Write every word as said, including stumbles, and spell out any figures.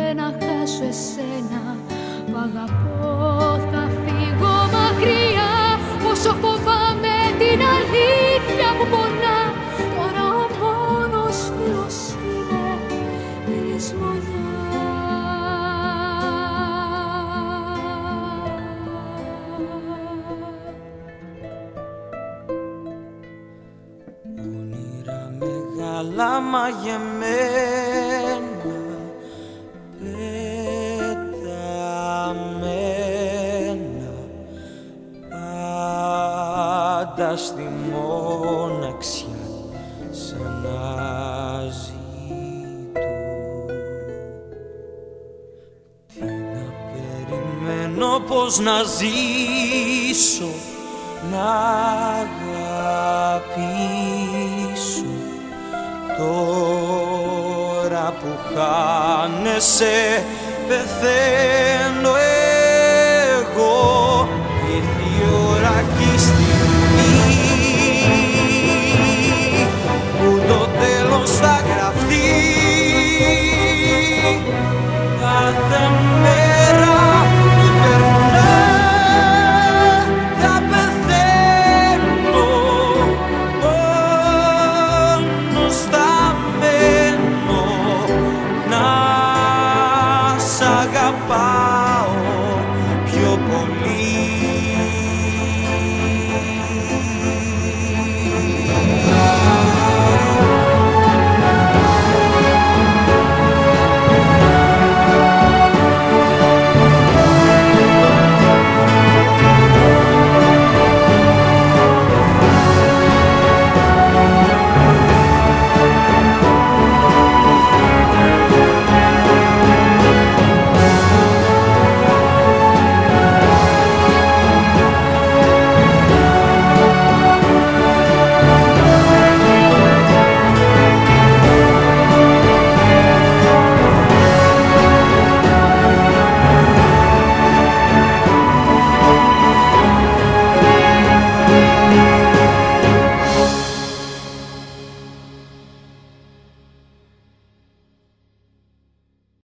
να χάσω εσένα που αγαπώ, θα φύγω μακριά. Πόσο φοβάμαι την αλήθεια που πονά. Τώρα ο μόνος φίλος είναι η λησμονιά. Όνειρα μεγάλα μαγεμένα, πεταμένα, πάντα στη μοναξιά σαν να ζητώ. Τι να περιμένω, πώς να ζήσω, να αγαπήσω τώρα που χάνεσαι, πεθαίνω εγώ. Ήρθε η ώρα και η στιγμή που το τέλος θα γραφτεί. Κάθε μέρα που περνά θα πεθαίνω, μόνος θα μένω να σ' αγαπάω.